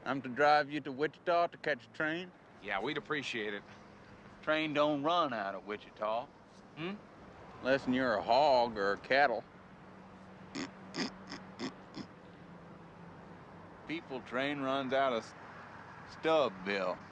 I'm to drive you to Wichita to catch a train? Yeah, we'd appreciate it. Train don't run out of Wichita. Hmm? Unless you're a hog or a cattle. People train runs out of Stubbville.